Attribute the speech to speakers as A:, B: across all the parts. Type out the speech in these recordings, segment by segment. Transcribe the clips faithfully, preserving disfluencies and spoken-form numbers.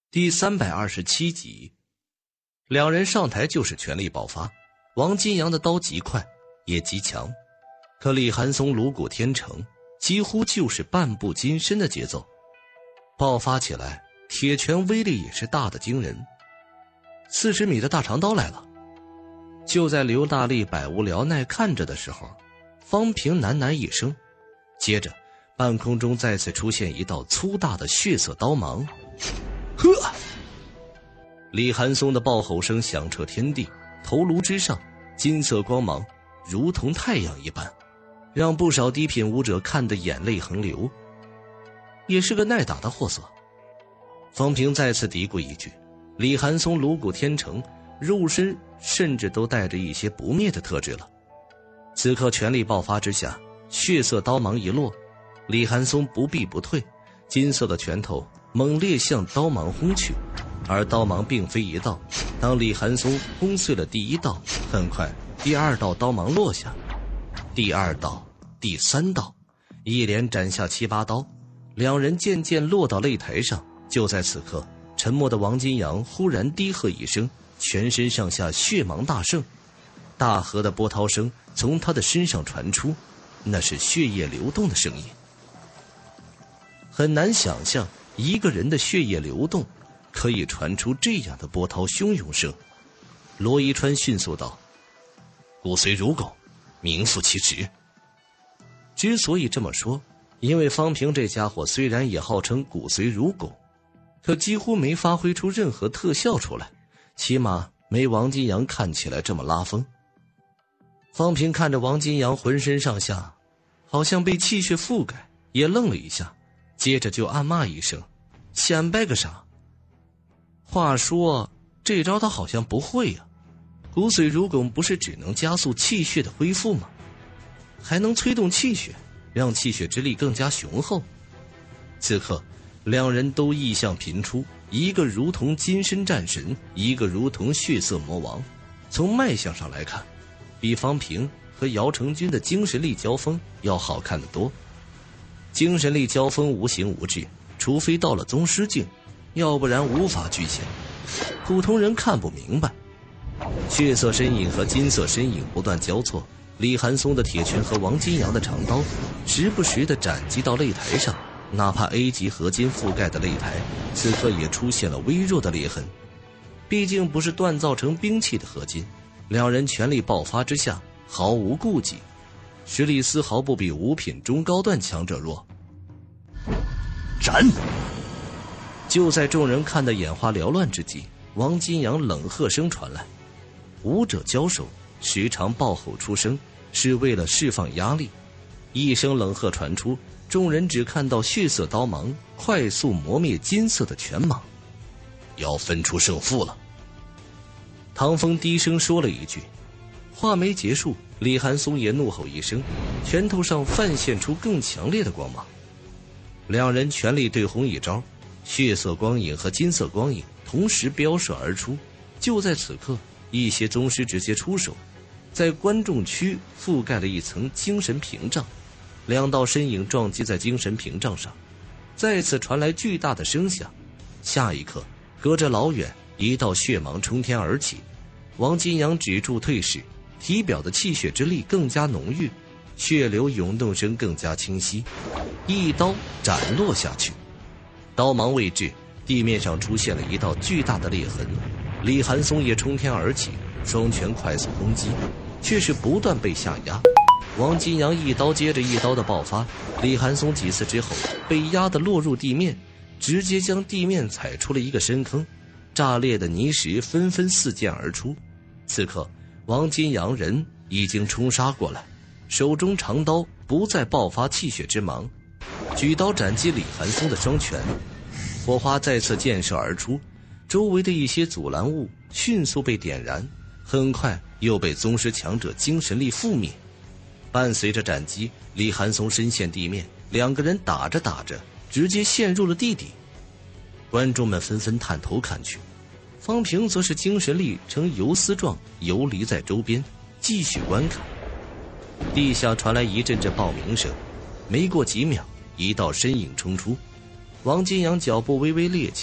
A: 第三百二十七集，两人上台就是全力爆发。王金阳的刀极快，也极强，可李寒松颅骨天成，几乎就是半步金身的节奏。爆发起来，铁拳威力也是大的惊人。四十米的大长刀来了。就在刘大力百无聊赖看着的时候，方平喃喃一声，接着半空中再次出现一道粗大的血色刀芒。呵！李寒松的爆吼声响彻天地，头颅之上金色光芒如同太阳一般，让不少低品武者看得眼泪横流。也是个耐打的货色。方平再次嘀咕一句，李寒松颅骨天成，肉身甚至都带着一些不灭的特质了。此刻全力爆发之下，血色刀芒一落，李寒松不避不退，金色的拳头猛烈向刀芒轰去。而刀芒并非一道，当李寒松轰碎了第一道，很快第二道刀芒落下，第二道，第三道，一连斩下七八刀，两人渐渐落到擂台上。就在此刻，沉默的王金阳忽然低喝一声，全身上下血芒大盛，大河的波涛声从他的身上传出，那是血液流动的声音。很难想象一个人的血液流动可以传出这样的波涛汹涌声。罗一川迅速道：骨髓如汞，名副其实。之所以这么说，因为方平这家伙虽然也号称骨髓如汞，可几乎没发挥出任何特效出来，起码没王金阳看起来这么拉风。方平看着王金阳浑身上下好像被气血覆盖，也愣了一下，接着就暗骂一声：显摆个啥？话说这招他好像不会呀、啊。骨髓如汞不是只能加速气血的恢复吗？还能催动气血，让气血之力更加雄厚。此刻两人都异象频出，一个如同金身战神，一个如同血色魔王。从脉象上来看，比方平和姚成军的精神力交锋要好看得多。精神力交锋无形无质，除非到了宗师境，要不然无法具象，普通人看不明白。血色身影和金色身影不断交错，李寒松的铁拳和王金阳的长刀时不时地斩击到擂台上，哪怕 A 级合金覆盖的擂台此刻也出现了微弱的裂痕。毕竟不是锻造成兵器的合金，两人全力爆发之下毫无顾忌，实力丝毫不比五品中高段强者弱。
B: 斩！
A: 就在众人看得眼花缭乱之际，王金阳冷喝声传来。武者交手时常爆吼出声，是为了释放压力。一声冷喝传出，众人只看到血色刀芒快速磨灭金色的拳芒。
B: 要分出胜负了。
A: 唐风低声说了一句，话没结束，李寒松也怒吼一声，拳头上泛现出更强烈的光芒。两人全力对轰一招，血色光影和金色光影同时飙射而出。就在此刻，一些宗师直接出手，在观众区覆盖了一层精神屏障，两道身影撞击在精神屏障上，再次传来巨大的声响。下一刻，隔着老远，一道血芒冲天而起。王金阳止住退势，体表的气血之力更加浓郁，血流涌动声更加清晰，一刀斩落下去。刀芒未至，地面上出现了一道巨大的裂痕。李寒松也冲天而起，双拳快速攻击，却是不断被下压。王金阳一刀接着一刀的爆发，李寒松几次之后被压得落入地面，直接将地面踩出了一个深坑，炸裂的泥石纷纷四溅而出。此刻王金阳人已经冲杀过来，手中长刀不再爆发气血之芒，举刀斩击李寒松的双拳。火花再次溅射而出，周围的一些阻拦物迅速被点燃，很快又被宗师强者精神力覆灭。伴随着斩击，李寒松身陷地面，两个人打着打着直接陷入了地底。观众们纷纷探头看去，方平则是精神力呈游丝状游离在周边，继续观看。地下传来一阵阵爆鸣声，没过几秒，一道身影冲出。王金阳脚步微微趔趄，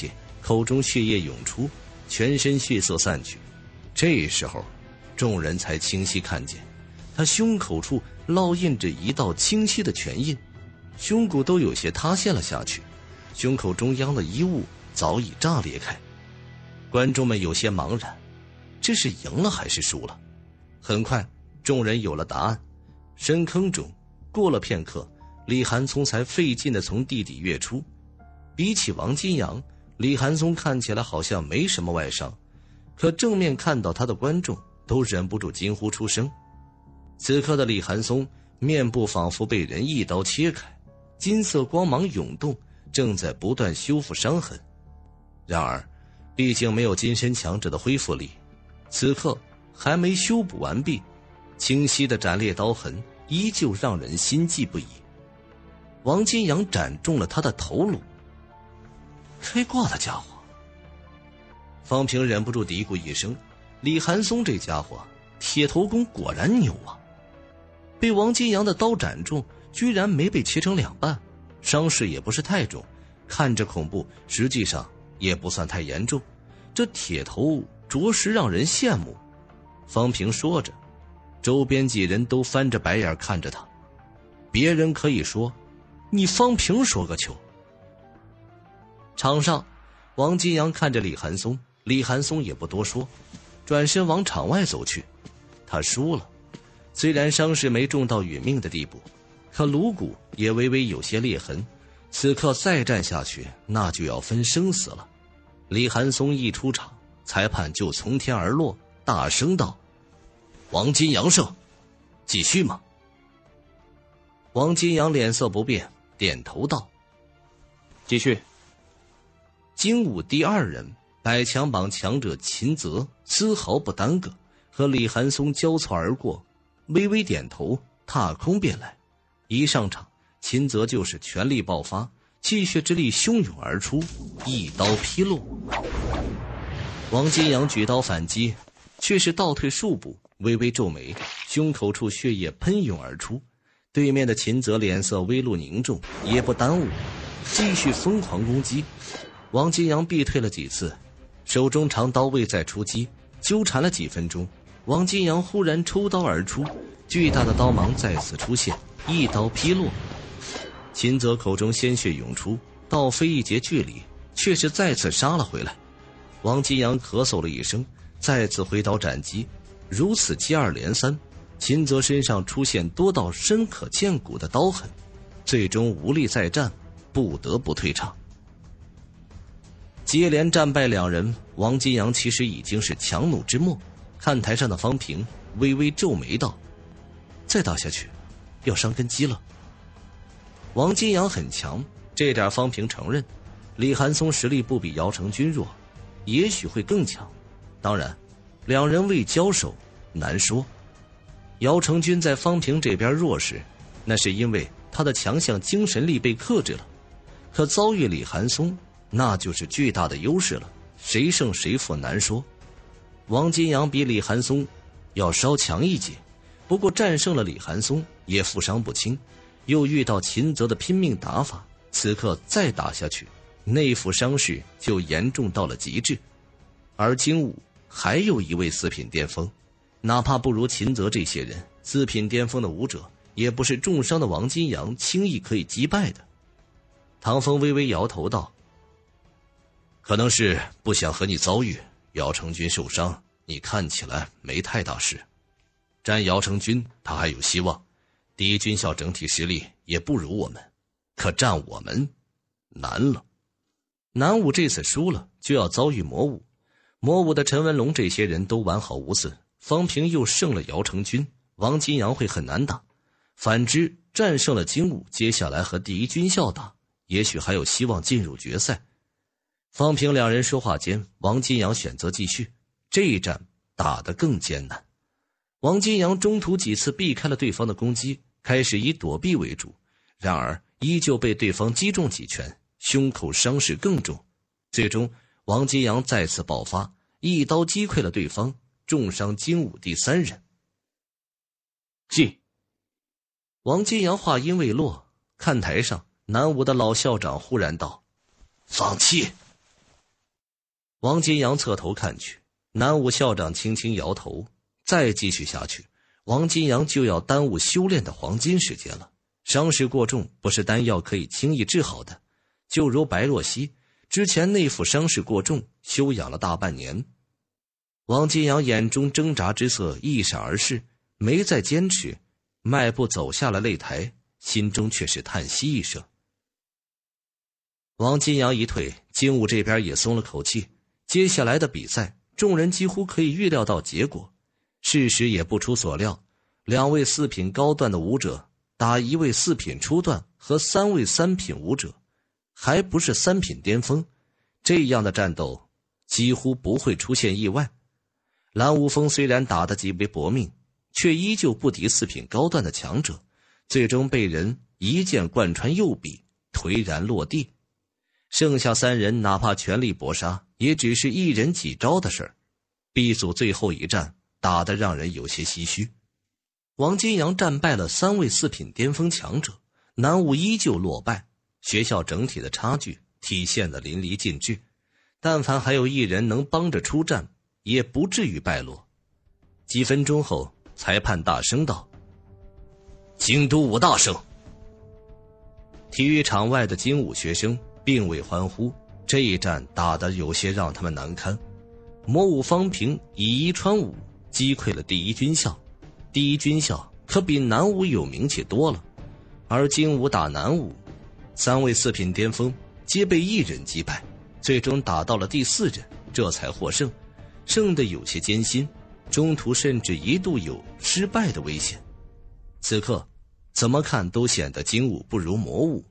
A: 口中血液涌出，全身血色散去。这时候众人才清晰看见他胸口处烙印着一道清晰的拳印，胸骨都有些塌陷了下去，胸口中央的衣物早已炸裂开。观众们有些茫然，这是赢了还是输了？很快众人有了答案。深坑中过了片刻，李寒松才费劲地从地底跃出。比起王金阳，李寒松看起来好像没什么外伤，可正面看到他的观众都忍不住惊呼出声。此刻的李寒松面部仿佛被人一刀切开，金色光芒涌动，正在不断修复伤痕。然而毕竟没有金身强者的恢复力，此刻还没修补完毕，清晰的斩裂刀痕依旧让人心悸不已。王金阳斩中了他的头颅，开挂的家伙。方平忍不住嘀咕一声，李寒松这家伙铁头功果然牛啊！被王金阳的刀斩中，居然没被切成两半，伤势也不是太重，看着恐怖，实际上也不算太严重，这铁头着实让人羡慕。方平说着，周边几人都翻着白眼看着他。别人可以说你方平说个球。场上王金阳看着李寒松，李寒松也不多说，转身往场外走去。他输了，虽然伤势没重到殒命的地步，可颅骨也微微有些裂痕，此刻再战下去那就要分生死了。李寒松一出场，裁判就从天而落，大声道：王金阳胜，继续吗？王金阳脸色不变，点头道：继续。精武第二人百强榜强者秦泽丝毫不耽搁，和李寒松交错而过，微微点头，踏空便来。一上场，秦泽就是全力爆发，气血之力汹涌而出，一刀劈落。王金阳举刀反击，却是倒退数步，微微皱眉，胸口处血液喷涌而出。对面的秦泽脸色微露凝重，也不耽误，继续疯狂攻击。王金阳避退了几次，手中长刀未再出击，纠缠了几分钟，王金阳忽然抽刀而出，巨大的刀芒再次出现，一刀劈落。秦泽口中鲜血涌出，倒飞一截距离，却是再次杀了回来。王金阳咳嗽了一声，再次挥刀斩击，如此接二连三，秦泽身上出现多道深可见骨的刀痕，最终无力再战，不得不退场。接连战败两人，王金阳其实已经是强弩之末。看台上的方平微微皱眉道：再打下去要伤根基了。王金阳很强，这点方平承认。李寒松实力不比姚成军弱，也许会更强，当然两人未交手，难说。姚成军在方平这边弱势，那是因为他的强项精神力被克制了，可遭遇李寒松，那就是巨大的优势了，谁胜谁负难说。王金阳比李寒松要稍强一截，不过战胜了李寒松也负伤不轻，又遇到秦泽的拼命打法，此刻再打下去，内府伤势就严重到了极致。而精武还有一位四品巅峰，哪怕不如秦泽这些人，四品巅峰的武者也不是重伤的王金阳轻易可以击败的。唐风微微摇头道：可能是不想和你遭遇，姚成军受伤，你看起来没太大事。战姚成军他还有希望，第一军校整体实力也不如我们，可战我们难了。南武这次输了，就要遭遇魔武，魔武的陈文龙这些人都完好无损，方平又胜了姚成军，王金阳会很难打。反之战胜了精武，接下来和第一军校打，也许还有希望进入决赛。方平两人说话间，王金阳选择继续，这一战打得更艰难。王金阳中途几次避开了对方的攻击，开始以躲避为主，然而依旧被对方击中几拳，胸口伤势更重。最终王金阳再次爆发，一刀击溃了对方，重伤精武第三人。进。王金阳话音未落，看台上南武的老校长忽然道：放弃。 王金阳侧头看去，南武校长轻轻摇头，再继续下去，王金阳就要耽误修炼的黄金时间了。伤势过重，不是丹药可以轻易治好的。就如白若曦之前那副伤势过重，休养了大半年。王金阳眼中挣扎之色一闪而逝，没再坚持，迈步走下了擂台，心中却是叹息一声。王金阳一退，精武这边也松了口气。接下来的比赛，众人几乎可以预料到结果。事实也不出所料，两位四品高段的武者打一位四品初段和三位三品武者，还不是三品巅峰，这样的战斗几乎不会出现意外。蓝无风虽然打得极为搏命，却依旧不敌四品高段的强者，最终被人一剑贯穿右臂，颓然落地。剩下三人哪怕全力搏杀，也只是一人几招的事儿。B 组最后一战打得让人有些唏嘘。王金阳战败了三位四品巅峰强者，南武依旧落败，学校整体的差距体现得淋漓尽致。但凡还有一人能帮着出战，也不至于败落。几分钟后，裁判大声道：“京都武大胜！”体育场外的精武学生并未欢呼，这一战打得有些让他们难堪。魔武方平以一穿五击溃了第一军校，第一军校可比南武有名气多了，而精武打南武，三位四品巅峰皆被一人击败，最终打到了第四人，这才获胜，胜得有些艰辛，中途甚至一度有失败的危险。此刻怎么看都显得精武不如魔武。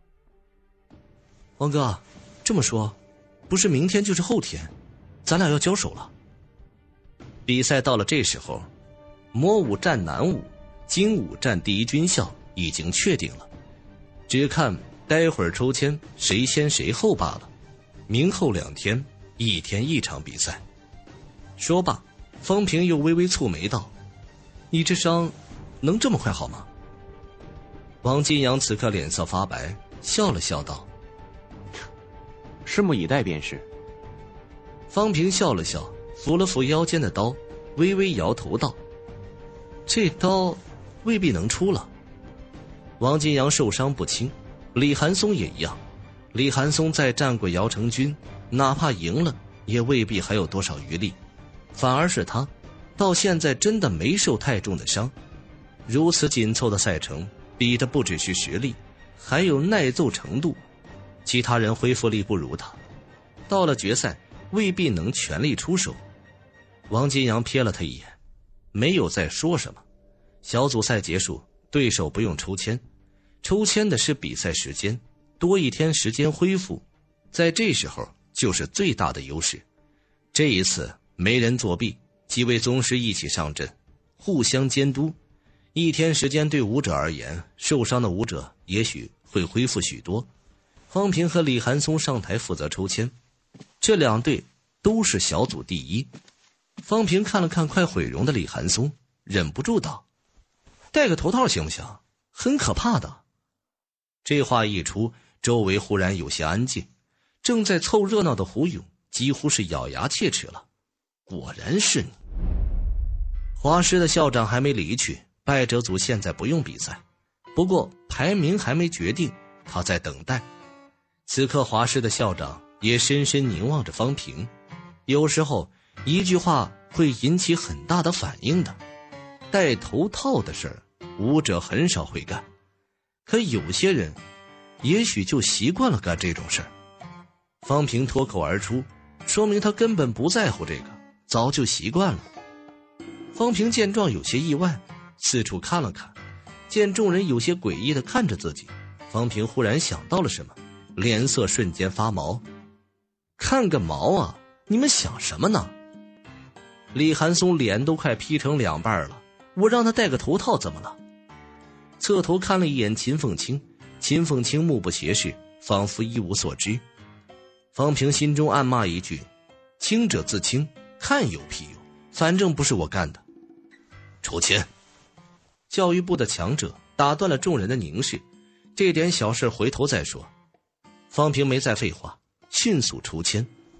A: 王哥，这么说，不是明天就是后天，咱俩要交手了。比赛到了这时候，魔武战南武，精武战第一军校已经确定了，只看待会儿抽签谁先谁后罢了。明后两天，一天一场比赛。说罢，方平又微微蹙眉道：“你这伤能这么快好吗？”王金阳此刻脸色发白，笑了笑道：“
C: 拭目以待便是。”
A: 方平笑了笑，扶了扶腰间的刀，微微摇头道：“这刀未必能出了。”王金阳受伤不轻，李寒松也一样。李寒松在战过姚成军，哪怕赢了，也未必还有多少余力。反而是他，到现在真的没受太重的伤。如此紧凑的赛程，比的不只是实力，还有耐揍程度。其他人恢复力不如他，到了决赛未必能全力出手。王金阳瞥了他一眼，没有再说什么。小组赛结束，对手不用抽签，抽签的是比赛时间，多一天时间恢复，在这时候就是最大的优势。这一次没人作弊，几位宗师一起上阵，互相监督。一天时间对武者而言，受伤的武者也许会恢复许多。方平和李寒松上台负责抽签，这两队都是小组第一。方平看了看快毁容的李寒松，忍不住道：“戴个头套行不行？很可怕的。”这话一出，周围忽然有些安静，正在凑热闹的胡勇几乎是咬牙切齿了：“果然是你！”华师的校长还没离去，败者组现在不用比赛，不过排名还没决定，他在等待。此刻华师的校长也深深凝望着方平，有时候一句话会引起很大的反应的。戴头套的事儿，武者很少会干，可有些人也许就习惯了干这种事儿。方平脱口而出，说明他根本不在乎这个，早就习惯了。方平见状有些意外，四处看了看，见众人有些诡异地看着自己，方平忽然想到了什么，脸色瞬间发毛。看个毛啊，你们想什么呢？李寒松脸都快劈成两半了，我让他戴个头套怎么了？侧头看了一眼秦凤清，秦凤清目不斜视，仿佛一无所知。方平心中暗骂一句：清者自清，看有屁用，反正不是我干的。
B: 抽签。
A: 教育部的强者打断了众人的凝视，这点小事回头再说。方平没再废话，迅速抽签。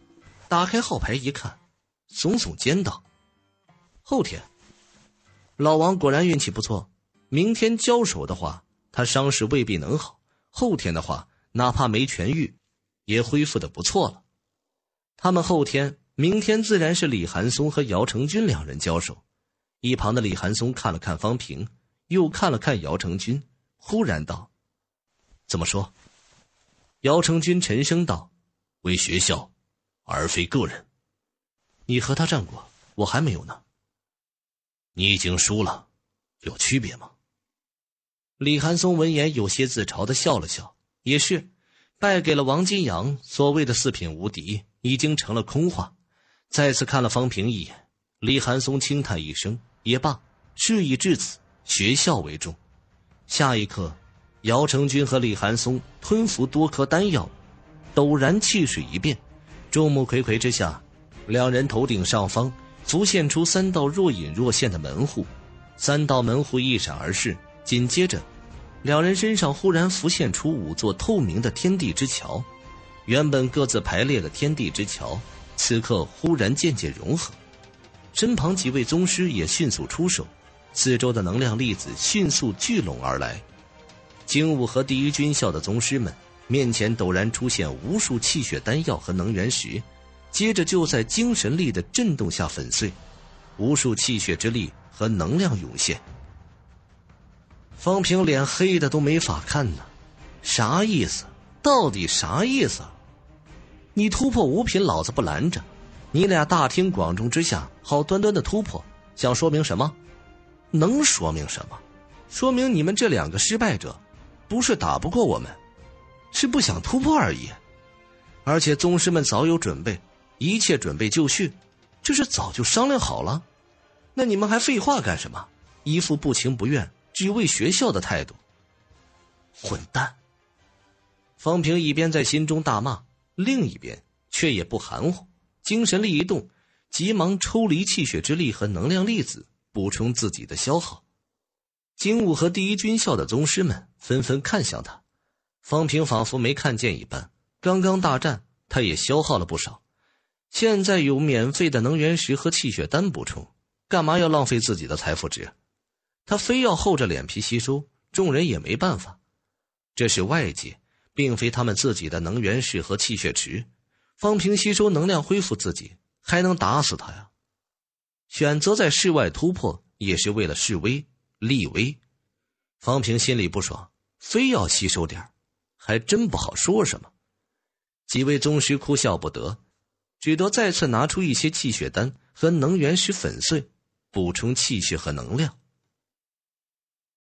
A: 打开号牌一看，耸耸肩道：后天。老王果然运气不错，明天交手的话，他伤势未必能好，后天的话哪怕没痊愈也恢复得不错了。他们后天明天自然是李寒松和姚成军两人交手。一旁的李寒松看了看方平，又看了看姚成军，忽然道：怎么说？姚成军沉声道：
B: 为学校而非个人。
A: 你和他战过，我还没有呢。
B: 你已经输了，有区别吗？
A: 李寒松闻言有些自嘲地笑了笑，也是，败给了王金阳，所谓的四品无敌已经成了空话。再次看了方平一眼，李寒松轻叹一声，也罢，事已至此，学校为重。下一刻，姚成军和李寒松吞服多颗丹药，陡然气势一变，众目睽睽之下，两人头顶上方浮现出三道若隐若现的门户，三道门户一闪而逝，紧接着两人身上忽然浮现出五座透明的天地之桥，原本各自排列的天地之桥此刻忽然渐渐融合。身旁几位宗师也迅速出手，四周的能量粒子迅速聚拢而来。精武和第一军校的宗师们面前陡然出现无数气血丹药和能源石，接着就在精神力的震动下粉碎，无数气血之力和能量涌现。方平脸黑的都没法看呢，啥意思？到底啥意思？你突破五品老子不拦着，你俩大庭广众之下好端端的突破，想说明什么？能说明什么？说明你们这两个失败者不是打不过我们，是不想突破而已。而且宗师们早有准备，一切准备就绪，这是早就商量好了。那你们还废话干什么？一副不情不愿只为学校的态度。混蛋！方平一边在心中大骂，另一边却也不含糊，精神力一动，急忙抽离气血之力和能量粒子，补充自己的消耗。精武和第一军校的宗师们纷纷看向他，方平仿佛没看见一般，刚刚大战他也消耗了不少，现在有免费的能源石和气血丹补充，干嘛要浪费自己的财富值？他非要厚着脸皮吸收，众人也没办法。这是外界，并非他们自己的能源石和气血池，方平吸收能量恢复自己，还能打死他呀？选择在室外突破，也是为了示威立威。方平心里不爽，非要吸收点，还真不好说什么。几位宗师哭笑不得，只得再次拿出一些气血丹和能源石粉碎，补充气血和能量。